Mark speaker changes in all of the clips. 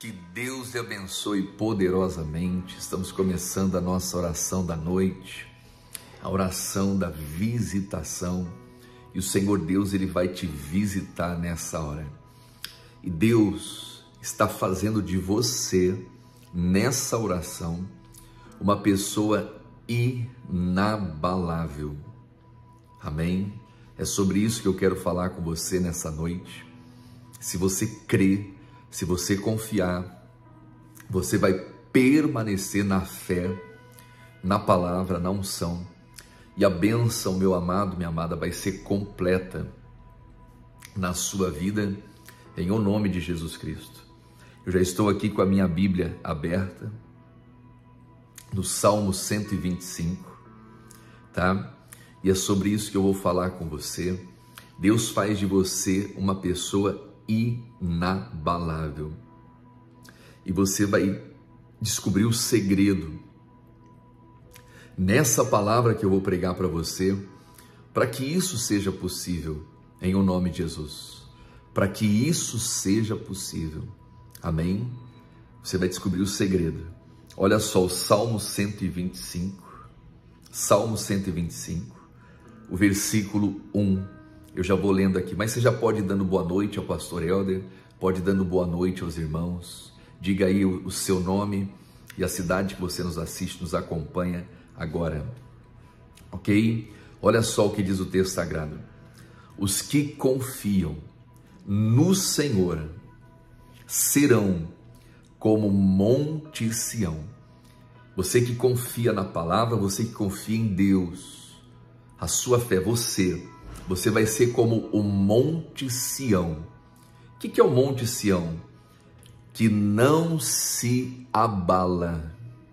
Speaker 1: Que Deus te abençoe poderosamente. Estamos começando a nossa oração da noite, a oração da visitação. E o Senhor Deus, Ele vai te visitar nessa hora. E Deus está fazendo de você, nessa oração, uma pessoa inabalável. Amém? É sobre isso que eu quero falar com você nessa noite. Se você crê, se você confiar, você vai permanecer na fé, na palavra, na unção. E a bênção, meu amado, minha amada, vai ser completa na sua vida, em o nome de Jesus Cristo. Eu já estou aqui com a minha Bíblia aberta, no Salmo 125, tá? E é sobre isso que eu vou falar com você. Deus faz de você uma pessoa inabalável. E você vai descobrir o segredo nessa palavra que eu vou pregar para você, para que isso seja possível, em o nome de Jesus. Para que isso seja possível. Amém? Você vai descobrir o segredo. Olha só, o Salmo 125. Salmo 125, o versículo 1. Eu já vou lendo aqui, mas você já pode ir dando boa noite ao pastor Helder, pode ir dando boa noite aos irmãos. Diga aí o seu nome e a cidade que você nos assiste, nos acompanha agora. Ok? Olha só o que diz o texto sagrado. Os que confiam no Senhor serão como Monte Sião. Você que confia na palavra, você que confia em Deus, a sua fé, você vai ser como o Monte Sião. O que é o Monte Sião? Que não se abala,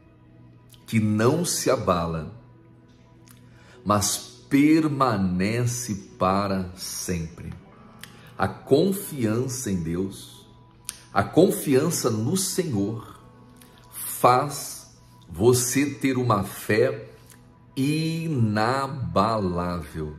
Speaker 1: mas permanece para sempre. A confiança em Deus, a confiança no Senhor faz você ter uma fé inabalável.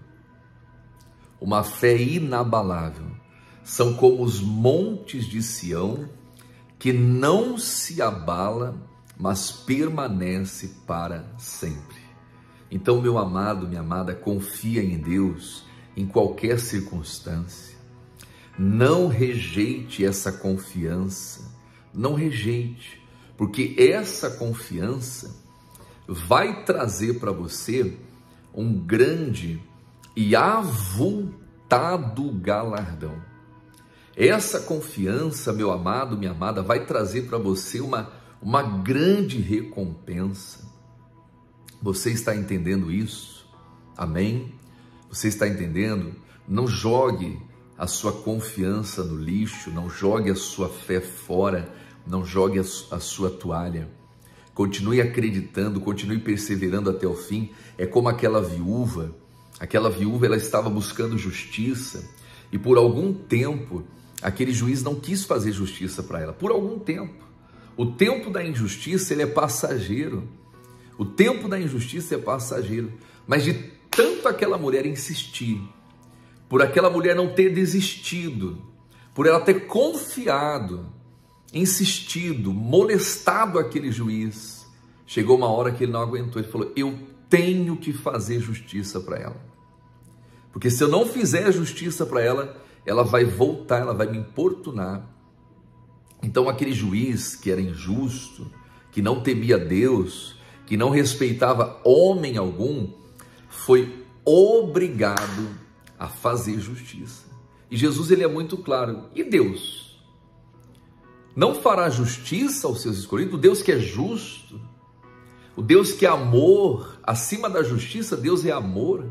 Speaker 1: Uma fé inabalável. São como os montes de Sião, que não se abala, mas permanece para sempre. Então, meu amado, minha amada, confia em Deus em qualquer circunstância. Não rejeite essa confiança. Não rejeite, porque essa confiança vai trazer para você um grande e avultado galardão. Essa confiança, meu amado, minha amada, vai trazer para você uma grande recompensa. Você está entendendo isso? Amém? Você está entendendo? Não jogue a sua confiança no lixo, não jogue a sua fé fora, não jogue a sua toalha. Continue acreditando, continue perseverando até o fim. É como aquela viúva, ela estava buscando justiça e por algum tempo aquele juiz não quis fazer justiça para ela, por algum tempo. O tempo da injustiça, ele é passageiro. O tempo da injustiça é passageiro. Mas de tanto aquela mulher insistir, por aquela mulher não ter desistido, por ela ter confiado, insistido, molestado aquele juiz, chegou uma hora que ele não aguentou. Ele falou: eu tenho que fazer justiça para ela. Porque se eu não fizer justiça para ela, ela vai voltar, ela vai me importunar. Então aquele juiz que era injusto, que não temia Deus, que não respeitava homem algum, foi obrigado a fazer justiça. E Jesus, ele é muito claro. E Deus? Não fará justiça aos seus escolhidos? O Deus que é justo, o Deus que é amor, acima da justiça, Deus é amor.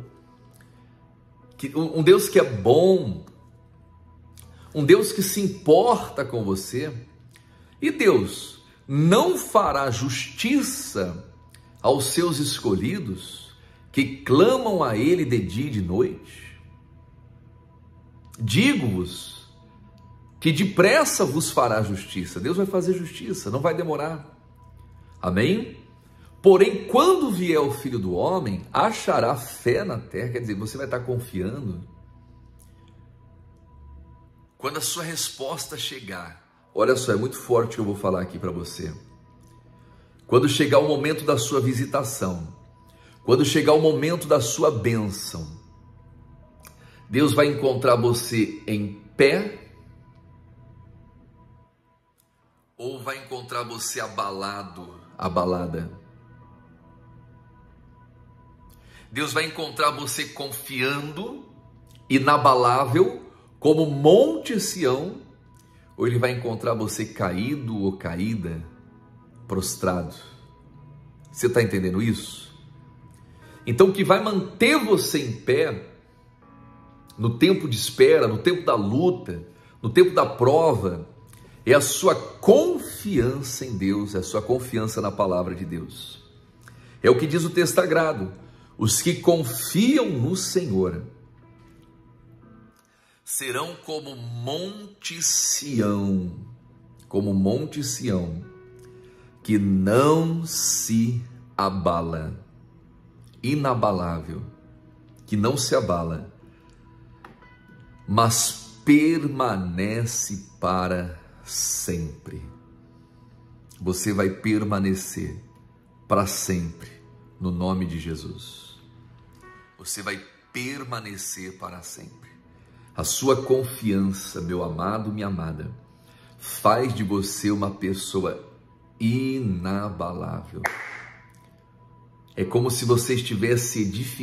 Speaker 1: Um Deus que é bom, um Deus que se importa com você. E Deus não fará justiça aos seus escolhidos que clamam a Ele de dia e de noite? Digo-vos que depressa vos fará justiça. Deus vai fazer justiça, não vai demorar. Amém? Porém, quando vier o Filho do Homem, achará fé na terra. Quer dizer, você vai estar confiando. Quando a sua resposta chegar, Olha só, é muito forte o que eu vou falar aqui para você. Quando chegar o momento da sua visitação, quando chegar o momento da sua bênção, Deus vai encontrar você em pé ou vai encontrar você abalada? Deus vai encontrar você confiando, inabalável, como Monte Sião, ou Ele vai encontrar você caído ou caída, prostrado? Você está entendendo isso? Então o que vai manter você em pé, no tempo de espera, no tempo da luta, no tempo da prova, é a sua confiança em Deus, é a sua confiança na palavra de Deus. É o que diz o texto sagrado: os que confiam no Senhor serão como Monte Sião, que não se abala, inabalável, que não se abala, mas permanece para sempre. Você vai permanecer para sempre no nome de Jesus. Você vai permanecer para sempre. A sua confiança, meu amado, minha amada, faz de você uma pessoa inabalável. É como se você estivesse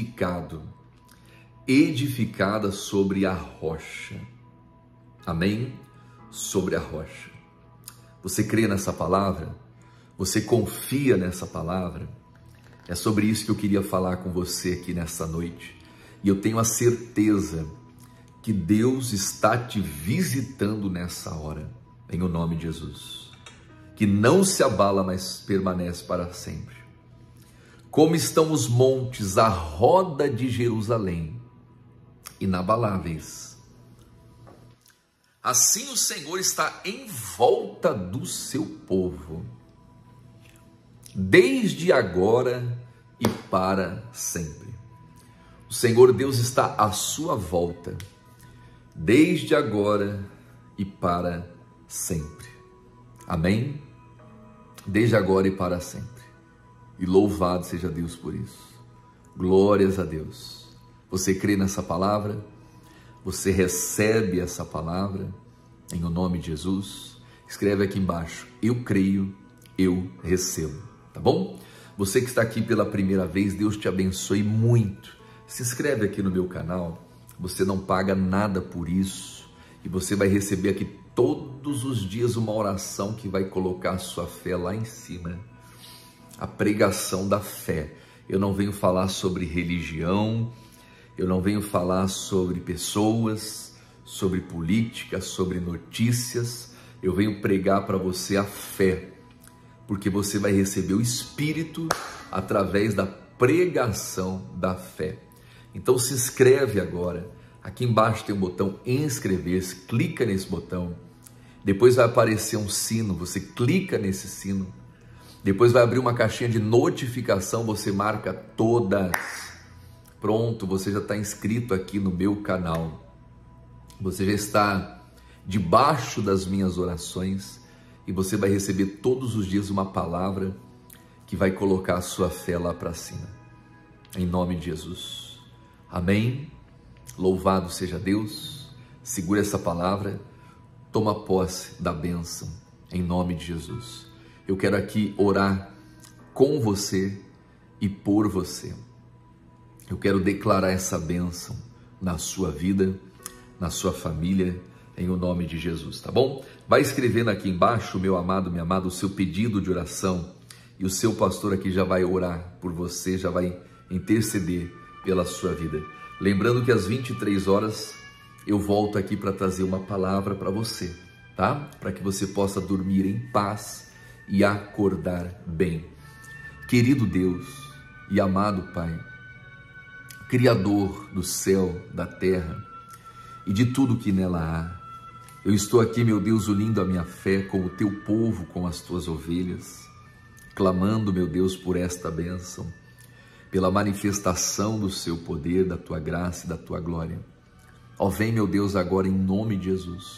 Speaker 1: edificada sobre a rocha. Amém? Sobre a rocha. Você crê nessa palavra? Você confia nessa palavra? É sobre isso que eu queria falar com você aqui nessa noite. E eu tenho a certeza que Deus está te visitando nessa hora, em o nome de Jesus. Que não se abala, mas permanece para sempre. Como estão os montes à roda de Jerusalém, inabaláveis. Assim o Senhor está em volta do seu povo, desde agora e para sempre. O Senhor Deus está à sua volta, desde agora e para sempre. Amém? Desde agora e para sempre. E louvado seja Deus por isso. Glórias a Deus. Você crê nessa palavra? Você recebe essa palavra em o nome de Jesus? Escreve aqui embaixo: eu creio, eu recebo. Tá bom? Você que está aqui pela primeira vez, Deus te abençoe muito. Se inscreve aqui no meu canal. Você não paga nada por isso. E você vai receber aqui todos os dias uma oração que vai colocar a sua fé lá em cima. A pregação da fé. Eu não venho falar sobre religião, eu não venho falar sobre pessoas, sobre política, sobre notícias. Eu venho pregar para você a fé, porque você vai receber o Espírito através da pregação da fé. Então se inscreve agora. Aqui embaixo tem um botão inscrever-se, clica nesse botão. Depois vai aparecer um sino, você clica nesse sino. Depois vai abrir uma caixinha de notificação, você marca todas. Pronto, você já está inscrito aqui no meu canal. Você já está debaixo das minhas orações e você vai receber todos os dias uma palavra que vai colocar a sua fé lá para cima. Em nome de Jesus. Amém? Louvado seja Deus. Segura essa palavra. Toma posse da bênção. Em nome de Jesus. Eu quero aqui orar com você e por você. Eu quero declarar essa bênção na sua vida, na sua família, em o nome de Jesus, tá bom? Vai escrevendo aqui embaixo, meu amado, minha amada, o seu pedido de oração e o seu pastor aqui já vai orar por você, já vai interceder pela sua vida. Lembrando que às 23 horas eu volto aqui para trazer uma palavra para você, tá? Para que você possa dormir em paz e acordar bem. Querido Deus e amado Pai, Criador do céu, da terra e de tudo que nela há, eu estou aqui, meu Deus, unindo a minha fé com o teu povo, com as tuas ovelhas, clamando, meu Deus, por esta bênção, pela manifestação do seu poder, da tua graça e da tua glória. Ó, vem, meu Deus, agora em nome de Jesus,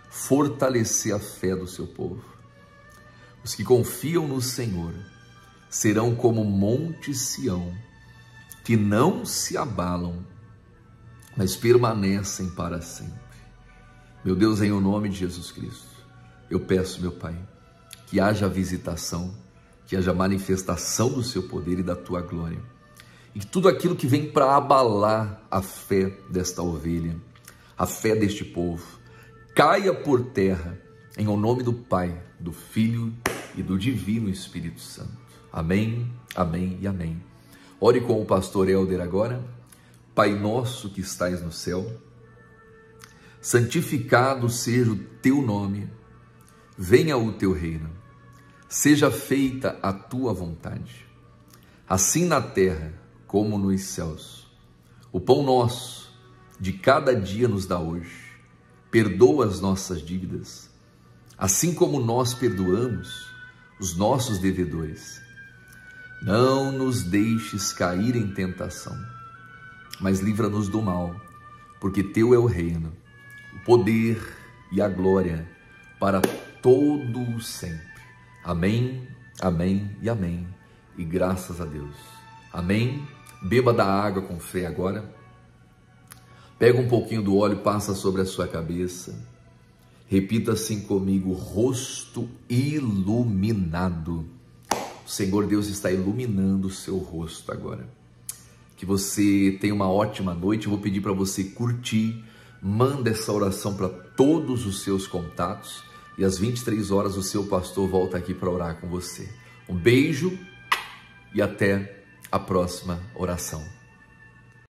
Speaker 1: fortalecer a fé do seu povo. Os que confiam no Senhor serão como o monte Sião, que não se abalam, mas permanecem para sempre. Meu Deus, em o nome de Jesus Cristo, eu peço, meu Pai, que haja visitação, que haja manifestação do seu poder e da tua glória, e que tudo aquilo que vem para abalar a fé desta ovelha, a fé deste povo, caia por terra, em o nome do Pai, do Filho e do Divino Espírito Santo. Amém, amém e amém. Ore com o pastor Helder agora. Pai nosso que estais no céu, santificado seja o teu nome, venha o teu reino, seja feita a tua vontade, assim na terra como nos céus. O pão nosso de cada dia nos dá hoje, perdoa as nossas dívidas, assim como nós perdoamos os nossos devedores. Não nos deixes cair em tentação, mas livra-nos do mal, porque teu é o reino, o poder e a glória para todo o sempre. Amém, amém e amém. E graças a Deus. Amém. Beba da água com fé agora. Pega um pouquinho do óleo, passa sobre a sua cabeça. Repita assim comigo: rosto iluminado. O Senhor Deus está iluminando o seu rosto agora. Que você tenha uma ótima noite. Eu vou pedir para você curtir. Manda essa oração para todos os seus contatos. E às 23 horas o seu pastor volta aqui para orar com você. Um beijo e até a próxima oração.